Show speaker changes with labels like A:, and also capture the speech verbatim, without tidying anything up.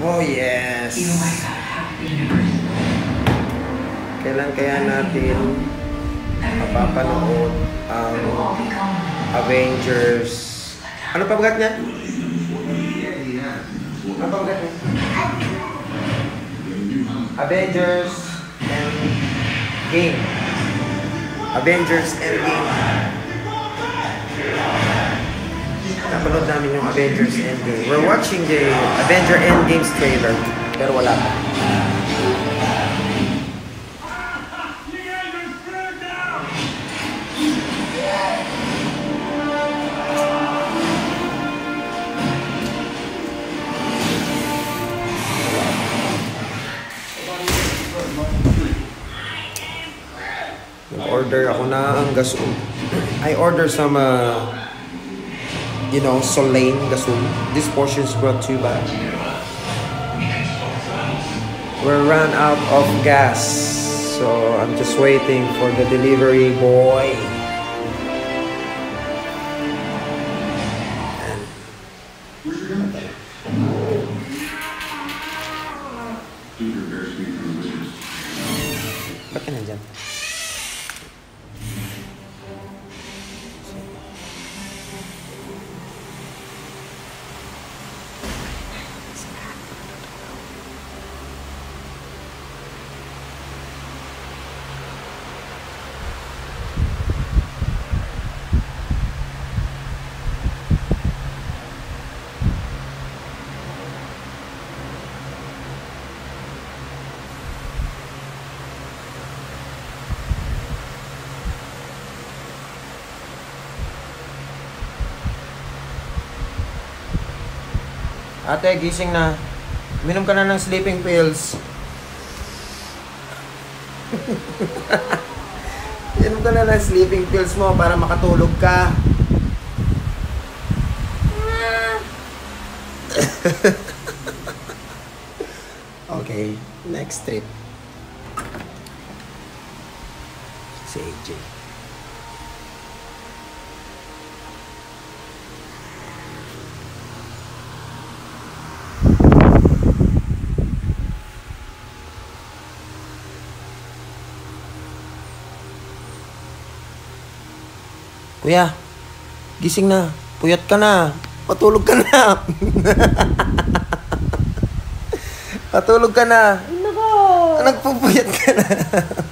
A: Oh yes! Kailan kaya natin mapapanood ang Avengers? Ano pabagat niya? Ano pabagat niya? Avengers Endgame. Avengers Endgame. Napanood namin yung Avengers Endgame. We're watching the Avenger Endgames trailer. Pero wala pa. Order ako na ang gasol. I order some, uh, you know, Solane gasol. This portion is brought to you by. We're run out of gas, so I'm just waiting for the delivery boy. Ba't ka nandyan? Ate, gising na. Minom ka na ng sleeping pills. Minom ka na ng sleeping pills mo para makatulog ka. Okay, next trip. Si A J. Kuya, gising na. Puyat ka na. Patulog ka na. Patulog ka na. Nagpupuyat ka na.